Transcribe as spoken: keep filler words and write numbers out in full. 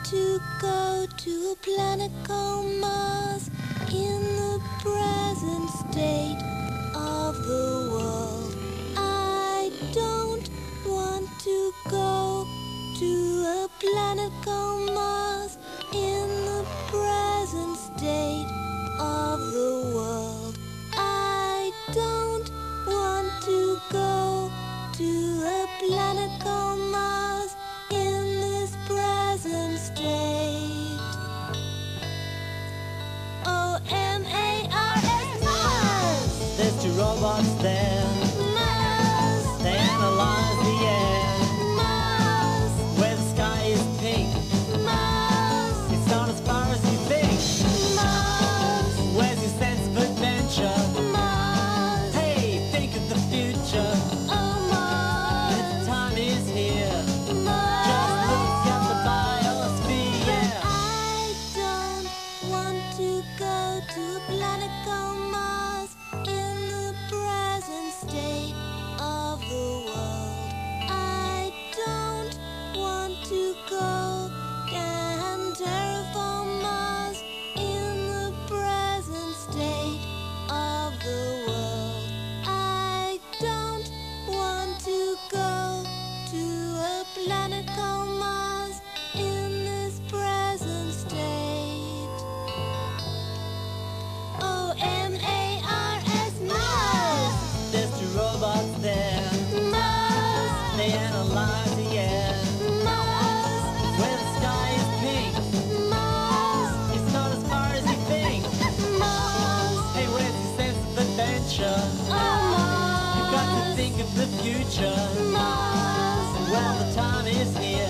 to go to a planet called Mars in the present state of the world. I don't want to go to a planet called Mars in the present state of the world. I don't want to go to a planet called Mars in this present state. O M A R S, Mars! There's two robots there. Mars! They analyze the air. Mars! Where the sky is pink. Mars! It's not as far as you think. Mars! Where's your sense of adventure? Mars! Hey, think of the future. Oh, Mars! The time is here. Mars! Just look at the biosphere, yeah. I don't want to go to a planet called Mars in the present state of the world. I don't want to go and terraform Mars in the present state of the world. I don't want to go to a planet called Mars in this present state. O M A R S, Mars! There's two robots there. Mars! They analyze the air. Mars! Where the sky is pink. Mars! It's not as far as you think. Mars! Hey, where's your sense of adventure? Oh, You've got to Mars! think of the future. Mars! Well, the time is here.